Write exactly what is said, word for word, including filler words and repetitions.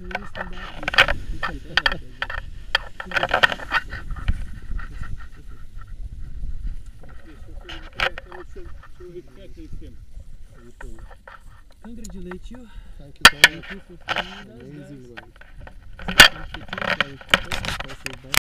you stand up, you can, you can tell that. Congratulate you. Thank you so much. Thank you for filming us, Amazing guys. one. Thank you too. Very professional.